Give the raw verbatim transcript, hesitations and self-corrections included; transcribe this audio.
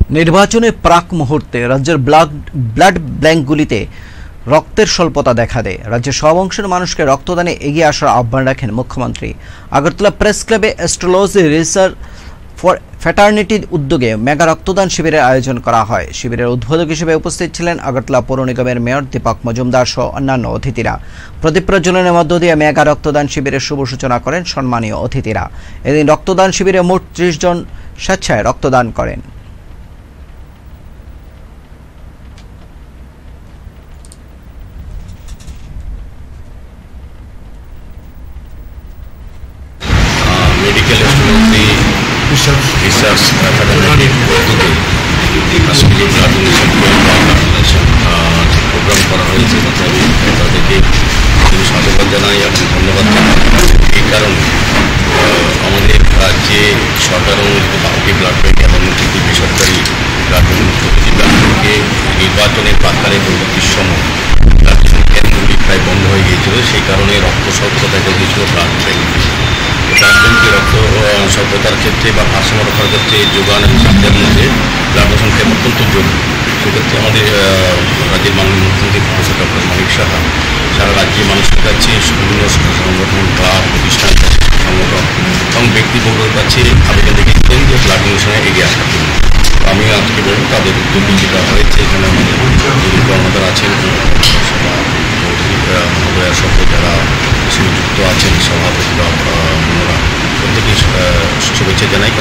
নির্বাচনের প্রাক মুহূর্তে রাজ্যের ব্লাড ব্লাড ব্যাংকগুলিতে রক্তের স্বল্পতা দেখা দেয়। রাজ্যের সব অংশের মানুষকে রক্তদানে এগিয়ে আসার আহ্বান রাখেন মুখ্যমন্ত্রী। আগরতলা প্রেস ক্লাবে অ্যাস্ট্রোলজি রিসার্চ ফর ফ্যাটার্নিটির উদ্যোগে মেগা রক্তদান শিবিরের আয়োজন করা হয়। শিবিরের উদ্বোধক হিসেবে উপস্থিত ছিলেন আগরতলা পৌর নিগমের মেয়র দীপক মজুমদার সহ অন্যান্য অতিথিরা। প্রদীপ প্রজ্বলনের মধ্য দিয়ে মেগা রক্তদান শিবিরের শুভ সূচনা করেন সম্মানীয় অতিথিরা। এদিন রক্তদান শিবিরে মোট ত্রিশ জন স্বেচ্ছায় রক্তদান করেন। মেডিকেল অ্যাস্ট্রোলজি রিসার্চ ফ্যাটার্নিটির উদ্যোগে আজকে যে ব্লাড ডোনেশন প্রোগ্রাম করা হয়েছে তাতে আমি তাদেরকে খুবই সাধুবাদ জানাই এবং ধন্যবাদ জানাই। এই কারণে আমাদের রাজ্যে সরকার অনুমোদিত বারোটি ব্লাড ব্যাংক এবং দুটি বেসরকারি ব্লাড ব্যাংক প্রতিটি ব্লাড ব্যাংকে নির্বাচনের প্রাক্কালে পরবর্তীর সময় ব্লাড ডোনেশন কেন্দ্রগুলি প্রায় বন্ধ হয়ে গিয়েছিল। সেই কারণে রক্ত স্বল্পতা দেখা গিয়েছিল ব্লাড ব্যাংক ব্লাড ব্যাংকে রক্ত স্বল্পতার ক্ষেত্রে বা ভারসাম্য রক্ষার ক্ষেত্রে যোগান এবং চাহিদার মধ্যে ব্লাড ডোনেশন ক্যাম্প অত্যন্ত জরুরি। সেক্ষেত্রে আমাদের রাজ্যের মাননীয় মুখ্যমন্ত্রী প্রফেসর ডক্টর মানিক সাহা সারা রাজ্যের মানুষের কাছে বিভিন্ন সংগঠন ক্লাব প্রতিষ্ঠান সংগঠন এবং ব্যক্তিবর্গের কাছে আবেদন রেখেছিলেন যে ব্লাড ডোনেশনে এগিয়ে আসার জন্য। আমি আজকে বলব তাদের উদ্যোগে যেটা হয়েছে এখানে আমাদের যিনি কর্মকর্তা আছেন মহোদয়ার সঙ্গে যারা যুক্ত আছেন সভাপতি বা প্রত্যেকে শুভেচ্ছা জানাই।